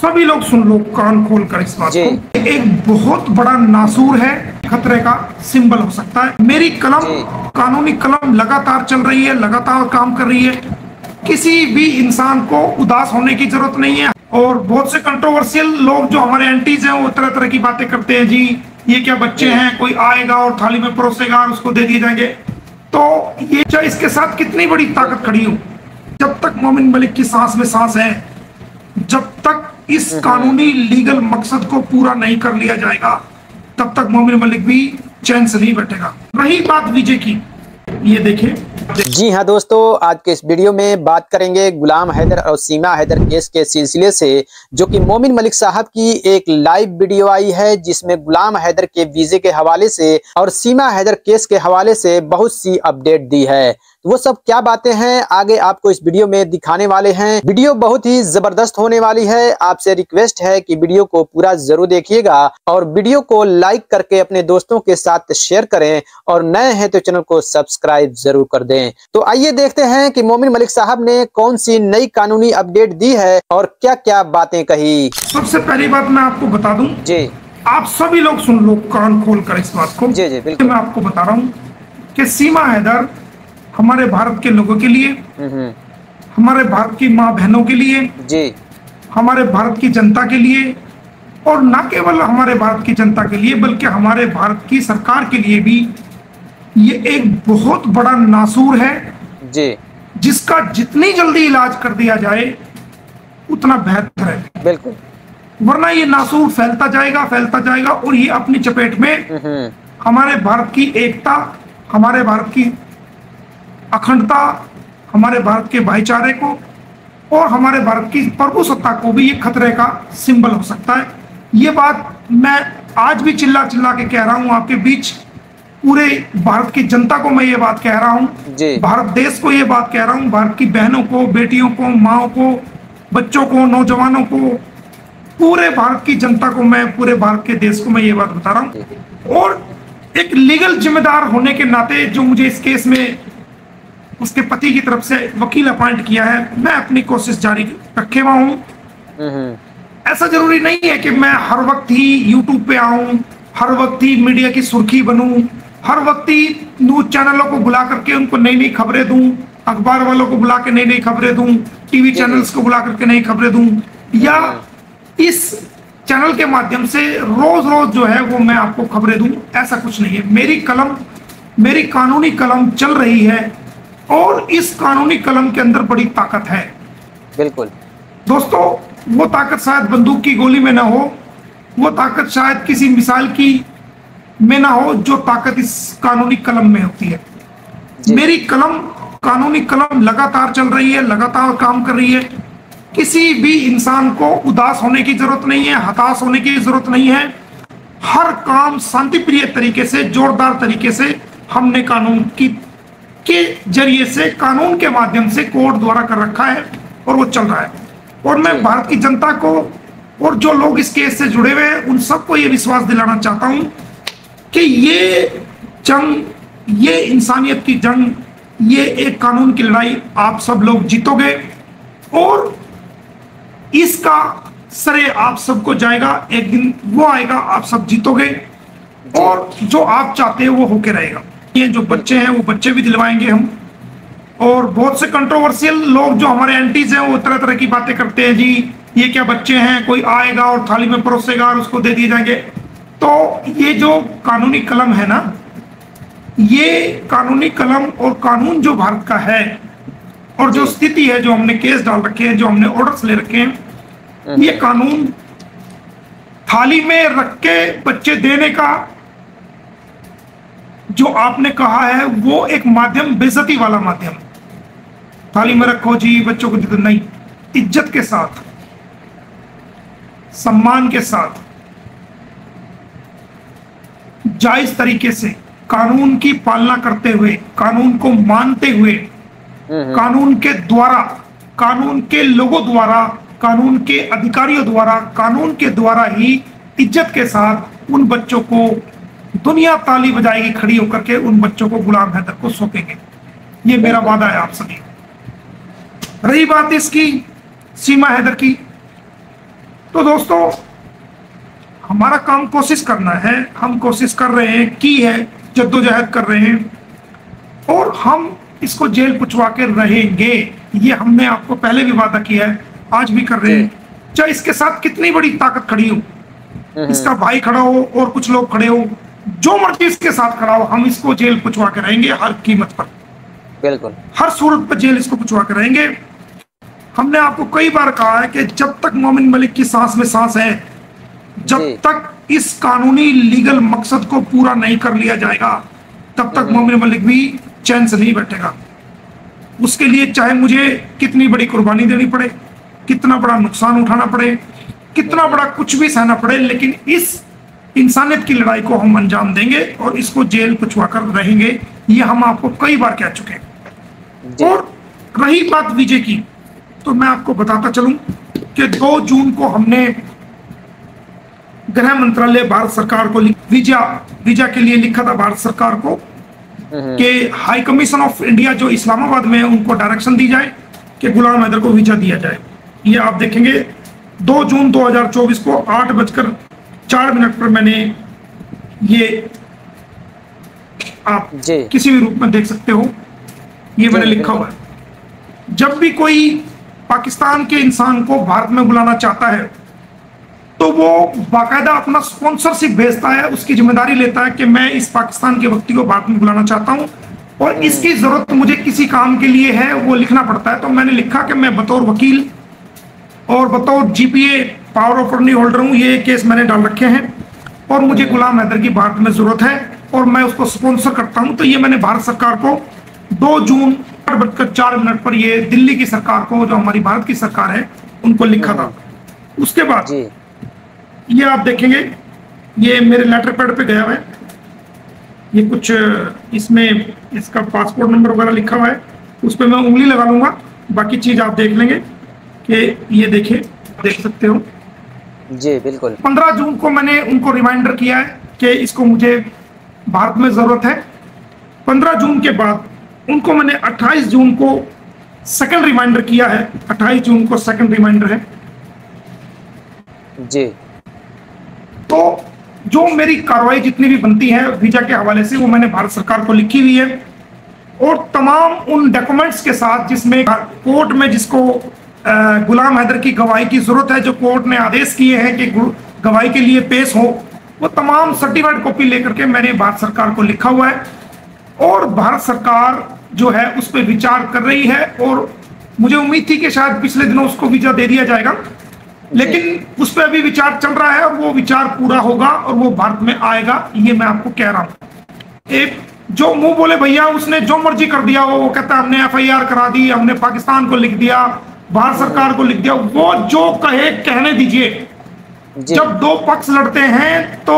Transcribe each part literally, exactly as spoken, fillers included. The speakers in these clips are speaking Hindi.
सभी लोग सुन लो कान खोल कर इस बात को। एक बहुत बड़ा नासूर है, खतरे का सिंबल हो सकता है। मेरी कलम, कानूनी कलम लगातार चल रही है, लगातार काम कर रही है। किसी भी इंसान को उदास होने की जरूरत नहीं है। और बहुत से कंट्रोवर्शियल लोग जो हमारे एंटीज हैं वो तरह तरह की बातें करते हैं। जी ये क्या बच्चे हैं, कोई आएगा और थाली में परोसेगा और उसको दे दिए जाएंगे। तो ये चाहे इसके साथ कितनी बड़ी ताकत खड़ी हो, जब तक मोमिन मलिक की सांस में सांस है, जब तक इस कानूनी लीगल मकसद को पूरा नहीं कर लिया जाएगा, तब तक मोमिन मलिक भी चैन से नहीं बैठेगा। रही बात विजय की, ये देखें। जी हाँ दोस्तों, आज के इस वीडियो में बात करेंगे गुलाम हैदर और सीमा हैदर केस के सिलसिले से, जो कि मोमिन मलिक साहब की एक लाइव वीडियो आई है, जिसमें गुलाम हैदर के वीजे के हवाले से और सीमा हैदर केस के हवाले से बहुत सी अपडेट दी है। तो वो सब क्या बातें हैं आगे आपको इस वीडियो में दिखाने वाले हैं। वीडियो बहुत ही जबरदस्त होने वाली है। आपसे रिक्वेस्ट है कि वीडियो को पूरा जरूर देखिएगा और वीडियो को लाइक करके अपने दोस्तों के साथ शेयर करें, और नए हैं तो चैनल को सब्सक्राइब जरूर कर दें। तो आइए देखते हैं कि मोमिन मलिक साहब ने कौन सी नई कानूनी अपडेट दी है और क्या क्या बातें कही। सबसे पहली बात मैं आपको बता दूं, जी आप सभी लोग सुन लो कान खोल कर इस बात को। जी जी बिल्कुल। मैं आपको बता रहा हूँ कि सीमा हैदर हमारे भारत के लोगों के लिए, हमारे भारत की माँ बहनों के लिए, जी हमारे भारत की जनता के लिए, और न केवल हमारे भारत की जनता के लिए बल्कि हमारे भारत की सरकार के लिए भी ये एक बहुत बड़ा नासूर है, जी जिसका जितनी जल्दी इलाज कर दिया जाए उतना बेहतर है। बिल्कुल, वरना ये नासूर फैलता जाएगा फैलता जाएगा और ये अपनी चपेट में हमारे भारत की एकता, हमारे भारत की अखंडता, हमारे भारत के भाईचारे को और हमारे भारत की प्रभुसत्ता को भी ये खतरे का सिंबल हो सकता है। ये बात मैं आज भी चिल्ला चिल्ला के कह रहा हूँ आपके बीच, पूरे भारत की जनता को मैं ये बात कह रहा हूँ, भारत देश को ये बात कह रहा हूँ, भारत की बहनों को, बेटियों को, माओ को, बच्चों को, नौजवानों को, पूरे भारत की जनता को, मैं पूरे भारत के देश को मैं ये बात बता रहा हूँ। और एक लीगल जिम्मेदार होने के नाते जो मुझे इस केस में उसके पति की तरफ से वकील अपॉइंट किया है, मैं अपनी कोशिश जारी रखे हुआ हूँ। ऐसा जरूरी नहीं है कि मैं हर वक्त ही यूट्यूब पे आऊं, हर वक्त ही मीडिया की सुर्खी बनूं, हर वक्त ही न्यूज चैनलों को बुला करके उनको नई नई खबरें दूं, अखबार वालों को बुला के नई नई खबरें दूं, टीवी चैनल्स को बुला करके नई खबरें दूं, या इस चैनल के माध्यम से रोज रोज जो है वो मैं आपको खबरें दूं। ऐसा कुछ नहीं है। मेरी कलम, मेरी कानूनी कलम चल रही है और इस कानूनी कलम के अंदर बड़ी ताकत है। बिल्कुल दोस्तों, वो ताकत शायद बंदूक की गोली में ना हो, वो ताकत शायद किसी मिसाइल की में ना हो, जो ताकत इस कानूनी कलम में होती है। मेरी कलम, कानूनी कलम लगातार चल रही है, लगातार काम कर रही है। किसी भी इंसान को उदास होने की जरूरत नहीं है, हताश होने की जरूरत नहीं है। हर काम शांतिप्रिय तरीके से, जोरदार तरीके से हमने कानून की के जरिए से, कानून के माध्यम से कोर्ट द्वारा कर रखा है और वो चल रहा है। और मैं भारत की जनता को और जो लोग इस केस से जुड़े हुए हैं उन सबको ये विश्वास दिलाना चाहता हूं कि ये जंग, ये इंसानियत की जंग, ये एक कानून की लड़ाई आप सब लोग जीतोगे और इसका श्रेय आप सबको जाएगा। एक दिन वो आएगा, आप सब जीतोगे और जो आप चाहते हैं वो होके रहेगा। ये जो बच्चे हैं वो बच्चे भी दिलवाएंगे हम। और बहुत से कंट्रोवर्शियल लोग जो हमारे एंटीज हैं वो तरह तरह की बातें करते हैं। जी ये क्या बच्चे हैं, कोई आएगा और थाली में परोसेगा और उसको दे दिए जाएंगे। तो ये जो कानूनी कलम है ना, ये कानूनी कलम और कानून जो भारत का है और जो स्थिति है, जो हमने केस डाल रखे हैं, जो हमने ऑर्डर्स ले रखे हैं, ये कानून थाली में रख के बच्चे देने का जो आपने कहा है वो एक माध्यम, बेइज्जती वाला माध्यम। थाली में रखो जी, बच्चों को दे, नहीं, इज्जत के साथ, सम्मान के साथ, जायज तरीके से, कानून की पालना करते हुए, कानून को मानते हुए, कानून के द्वारा, कानून के लोगों द्वारा, कानून के अधिकारियों द्वारा, कानून के द्वारा ही इज्जत के साथ उन बच्चों को दुनिया ताली बजाएगी खड़ी होकर के, उन बच्चों को गुलाम हैदर को सौंपेंगे। ये मेरा वादा है आप सभी। रही बात इसकी सीमा हैदर की, तो दोस्तों, हमारा काम कोशिश करना है, हम कोशिश कर रहे हैं, की है, जद्दोजहद कर रहे हैं, और हम इसको जेल पुछवा के रहेंगे। ये हमने आपको पहले भी वादा किया है, आज भी कर रहे हैं, चाहे इसके साथ कितनी बड़ी ताकत खड़ी हो, इसका भाई खड़ा हो और कुछ लोग खड़े हो, जो मर्जी इसके साथ खड़ा हो, हम इसको जेल पुछवा के रहेंगे हर कीमत पर। बिल्कुल, हर सूरत पर जेल इसको पुछवा के रहेंगे। हमने आपको कई बार कहा है कि जब तक मोमिन मलिक की सांस में सांस है, जब तक इस कानूनी लीगल मकसद को पूरा नहीं कर लिया जाएगा, तब तक मोमिन मलिक भी चैन से नहीं बैठेगा। उसके लिए चाहे मुझे कितनी बड़ी कुर्बानी देनी पड़े, कितना बड़ा नुकसान उठाना पड़े, कितना बड़ा कुछ भी सहना पड़े, लेकिन इस इंसानियत की लड़ाई को हम अंजाम देंगे और इसको जेल पुछवा कर रहेंगे। ये हम आपको कई बार कह चुके हैं। और रही बात विजय की, तो मैं आपको बताता चलूं कि दो जून को हमने गृह मंत्रालय भारत सरकार को वीजा वीजा के लिए लिखा था, भारत सरकार को, कि हाई कमीशन ऑफ इंडिया जो इस्लामाबाद में है उनको डायरेक्शन दी जाए कि गुलाम हैदर को वीजा दिया जाए। ये आप देखेंगे दो जून दो हज़ार चौबीस को आठ बजकर चार मिनट पर मैंने ये, आप किसी भी रूप में देख सकते हो, ये मैंने लिखा हुआ है। जब भी कोई पाकिस्तान के इंसान को भारत में बुलाना चाहता है तो वो बाकायदा अपना स्पॉन्सरशिप भेजता है, उसकी जिम्मेदारी लेता है कि मैं इस पाकिस्तान के व्यक्ति को भारत में बुलाना चाहता हूं और इसकी जरूरत मुझे किसी काम के लिए है, वो लिखना पड़ता है। तो मैंने लिखा कि मैं बतौर वकील और बतौर GPA power of attorney holder हूं, ये केस मैंने डाल रखे हैं और मुझे गुलाम हैदर की भारत में जरूरत है और मैं उसको स्पॉन्सर करता हूं। तो ये मैंने भारत सरकार को दो जून आठ बजकर चार मिनट पर ये दिल्ली की सरकार को, जो हमारी भारत की सरकार है, उनको लिखा था। उसके बाद ये आप देखेंगे, ये मेरे लेटर पैड पे गया हुआ है, ये कुछ इसमें इसका पासपोर्ट नंबर वगैरह लिखा हुआ है, उस पर मैं उंगली लगा लूंगा, बाकी चीज आप देख लेंगे कि ये देखिए, देख सकते हो जी। बिल्कुल, पंद्रह जून को मैंने उनको रिमाइंडर किया है कि इसको मुझे भारत में जरूरत है। पंद्रह जून के बाद उनको मैंने अट्ठाईस जून को सेकंड रिमाइंडर किया है, अट्ठाईस जून को सेकंड रिमाइंडर है जी। तो जो मेरी कार्रवाई जितनी भी बनती है वीजा के हवाले से, वो मैंने भारत सरकार को लिखी हुई है और तमाम उन डॉक्यूमेंट्स के साथ जिसमें कोर्ट में जिसको गुलाम हैदर की गवाही की जरूरत है, जो कोर्ट ने आदेश किए हैं कि गवाही के लिए पेश हो, वो तमाम सर्टिफाइड कॉपी लेकर के मैंने भारत सरकार को लिखा हुआ है और भारत सरकार जो है उस पर विचार कर रही है और मुझे उम्मीद थी कि शायद पिछले दिनों उसको वीजा दे दिया जाएगा, लेकिन उस पर अभी विचार चल रहा है और वो विचार पूरा होगा और वो भारत में आएगा, ये मैं आपको कह रहा हूं। एक जो मुंह बोले भैया उसने जो मर्जी कर दिया, वो कहता है हमने एफ आई आर करा दी, हमने पाकिस्तान को लिख दिया, भारत सरकार को लिख दिया, वो जो कहे कहने दीजिए। जब दो पक्ष लड़ते हैं तो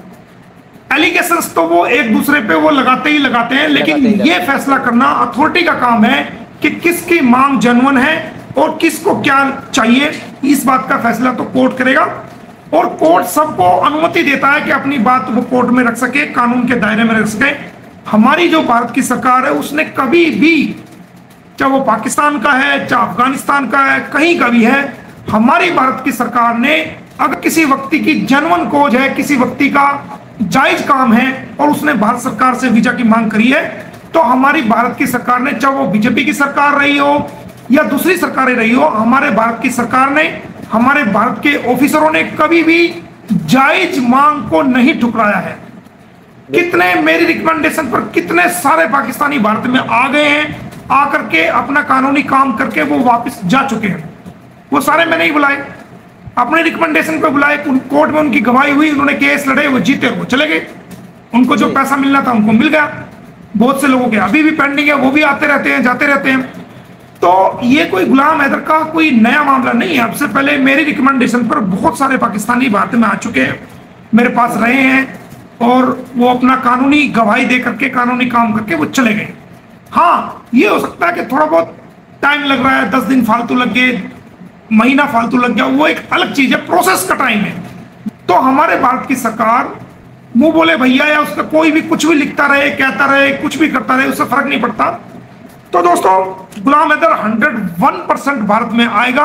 एलिगेशंस तो वो एक दूसरे पे वो लगाते ही लगाते हैं, लेकिन ये फैसला करना अथॉरिटी का काम है कि किसकी मांग जेन्युइन है और किसको क्या चाहिए। इस बात का फैसला तो कोर्ट करेगा और कोर्ट सबको अनुमति देता है कि अपनी बात वो कोर्ट में रख सके, कानून के दायरे में रख सके। हमारी जो भारत की सरकार है उसने कभी भी, चाहे वो पाकिस्तान का है, चाहे अफगानिस्तान का है, कहीं का भी है, हमारी भारत की सरकार ने अगर किसी व्यक्ति की जेन्युइन खोज है, किसी व्यक्ति का जायज काम है और उसने भारत सरकार से वीजा की मांग करी है, तो हमारी भारत की सरकार ने, चाहे वो बीजेपी की सरकार रही हो या दूसरी सरकारें रही हो, हमारे भारत की सरकार ने, हमारे भारत के ऑफिसरों ने कभी भी जायज मांग को नहीं ठुकराया है। कितने मेरी रिकमेंडेशन पर कितने सारे पाकिस्तानी भारत में आ गए हैं, आकर के अपना कानूनी काम करके वो वापस जा चुके हैं। वो सारे मैंने ही बुलाए, अपने रिकमेंडेशन पे बुलाए, कोर्ट में उनकी गवाही हुई, उन्होंने केस लड़े, वो जीते, वो चले गए, उनको जो पैसा मिलना था उनको मिल गया। बहुत से लोगों के अभी भी पेंडिंग है, वो भी आते रहते हैं, जाते रहते हैं। तो ये कोई गुलाम हैदर का कोई नया मामला नहीं है। सबसे पहले मेरी रिकमेंडेशन पर बहुत सारे पाकिस्तानी भारत में आ चुके हैं, मेरे पास रहे हैं और वो अपना कानूनी गवाही दे करके, कानूनी काम करके वो चले गए। हाँ, ये हो सकता है कि थोड़ा बहुत टाइम लग रहा है, दस दिन फालतू लग गए, महीना फालतू लग गया, वो एक अलग चीज है, प्रोसेस का टाइम है। तो हमारे भारत की सरकार मुंह बोले भैया या उसका कोई भी कुछ भी लिखता रहे, कहता रहे, कुछ भी करता रहे, उससे फर्क नहीं पड़ता। तो दोस्तों, Ghulam Haider hundred one percent Bharat में आएगा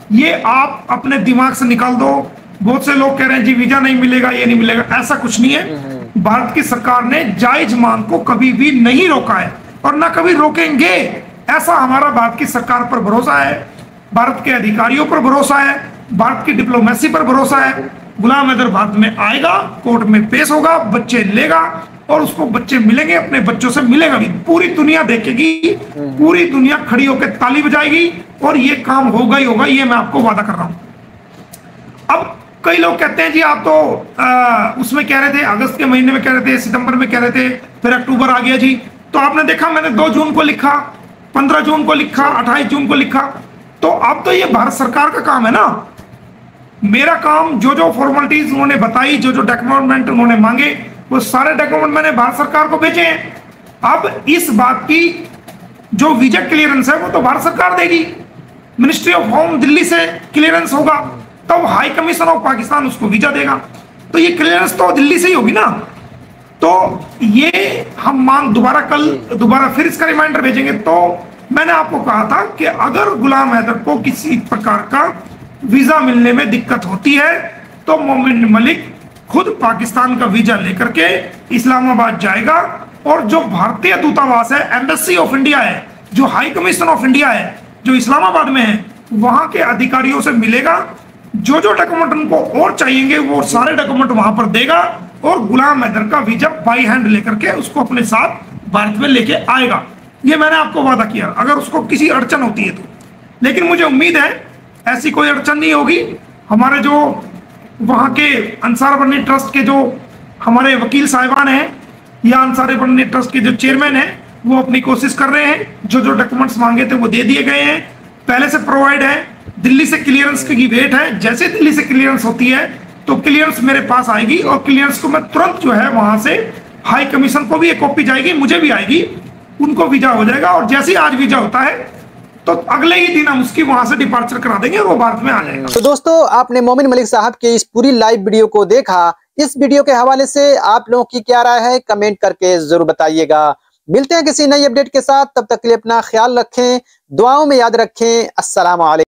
ये आप अपने दिमाग से निकाल दो। बहुत से लोग कह रहे हैं जी वीजा नहीं मिलेगा, ये नहीं मिलेगा, ऐसा कुछ नहीं है। भारत की सरकार ने जायज मांग को कभी भी नहीं रोका है और ना कभी रोकेंगे। ऐसा हमारा भारत की सरकार पर भरोसा है, भारत के अधिकारियों पर भरोसा है, भारत की डिप्लोमेसी पर भरोसा है। गुलाम हैदर भारत में आएगा, कोर्ट में पेश होगा, बच्चे लेगा और उसको बच्चे मिलेंगे, अपने बच्चों से मिलेगा भी। पूरी दुनिया देखेगी, पूरी दुनिया खड़ी होकर ताली बजाएगी और ये काम होगा ही होगा, ये मैं आपको वादा कर रहा हूं। अब कई लोग कहते हैं जी आप तो आ, उसमें कह रहे थे, अगस्त के महीने में कह रहे थे, सितंबर में कह रहे थे, फिर अक्टूबर आ गया जी। तो आपने देखा मैंने दो जून को लिखा, पंद्रह जून को लिखा, अट्ठाईस जून को लिखा। तो अब तो ये भारत सरकार का काम है ना। मेरा काम जो जो फॉर्मेलिटीज उन्होंने बताई, जो जो डॉक्यूमेंट उन्होंने मांगे, वो सारे डॉक्यूमेंट मैंने भारत सरकार को भेजे हैं। अब इस बात की जो वीजा क्लियरेंस है वो तो भारत सरकार देगी, मिनिस्ट्री ऑफ होम दिल्ली से क्लियरेंस होगा, तब हाई कमीशन ऑफ पाकिस्तान उसको वीजा देगा। तो ये क्लियरेंस तो दिल्ली से ही होगी ना। तो ये हम मांग दोबारा कल दोबारा फिर इसका रिमाइंडर भेजेंगे। तो मैंने आपको कहा था कि अगर गुलाम हैदर को किसी प्रकार का वीजा मिलने में दिक्कत होती है तो मोमिन मलिक खुद पाकिस्तान का वीजा लेकर के इस्लामाबाद जाएगा और जो भारतीय दूतावास है, एम्बेसी ऑफ इंडिया है, जो हाई कमीशन ऑफ इंडिया है, जो इस्लामाबाद में है, वहां के अधिकारियों से मिलेगा। जो जो डॉक्यूमेंट उनको और चाहिए वो सारे डॉक्यूमेंट वहां पर देगा और गुलाम हैदर का वीजा बाई हैंड लेकर के उसको अपने साथ भारत में लेके आएगा। ये मैंने आपको वादा किया, अगर उसको किसी अड़चन होती है तो। लेकिन मुझे उम्मीद है ऐसी कोई अड़चन नहीं होगी। हमारे जो वहाँ के अंसार बन्नी ट्रस्ट के जो हमारे वकील साहिबान हैं या अंसार बन्नी ट्रस्ट के जो चेयरमैन हैं वो अपनी कोशिश कर रहे हैं। जो जो डॉक्यूमेंट्स मांगे थे वो दे दिए गए हैं, पहले से प्रोवाइड है। दिल्ली से क्लियरेंस की वेट है, जैसे दिल्ली से क्लियरेंस होती है तो क्लियरेंस मेरे पास आएगी और क्लियरेंस को मैं तुरंत जो है वहां से हाई कमीशन को भी एक कॉपी जाएगी, मुझे भी आएगी, उनको वीजा हो जाएगा। और जैसे ही आज वीजा होता है तो अगले ही दिन हम उसकी वहां से डिपार्चर करा देंगे और वो भारत में आ जाएगा। तो दोस्तों आपने मोमिन मलिक साहब के इस पूरी लाइव वीडियो को देखा। इस वीडियो के हवाले से आप लोगों की क्या राय है कमेंट करके जरूर बताइएगा। मिलते हैं किसी नई अपडेट के साथ, तब तक के लिए अपना ख्याल रखें, दुआओं में याद रखें। अस्सलाम वालेकुम।